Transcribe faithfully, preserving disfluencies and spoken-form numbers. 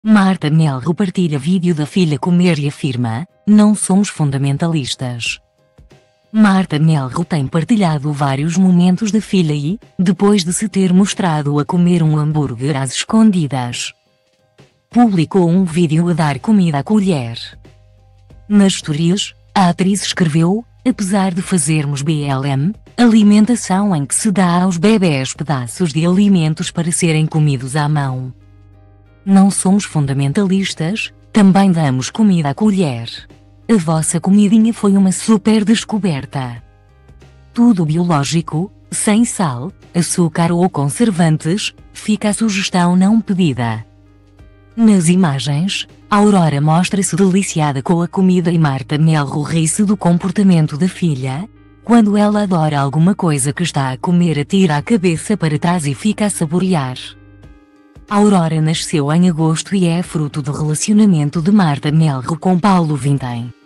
Marta Melro partilha vídeo da filha comer e afirma: "Não somos fundamentalistas". Marta Melro tem partilhado vários momentos da filha e, depois de se ter mostrado a comer um hambúrguer às escondidas, publicou um vídeo a dar comida à colher. Nas stories, a atriz escreveu: "Apesar de fazermos B L M, alimentação em que se dá aos bebés pedaços de alimentos para serem comidos à mão. Não somos fundamentalistas, também damos comida à colher. A vossa comidinha foi uma super descoberta. Tudo biológico, sem sal, açúcar ou conservantes", fica a sugestão não pedida. Nas imagens, Aurora mostra-se deliciada com a comida e Marta Melro ri-se do comportamento da filha. Quando ela adora alguma coisa que está a comer, atira a cabeça para trás e fica a saborear. Aurora nasceu em agosto e é fruto do relacionamento de Marta Melro com Paulo Vintém.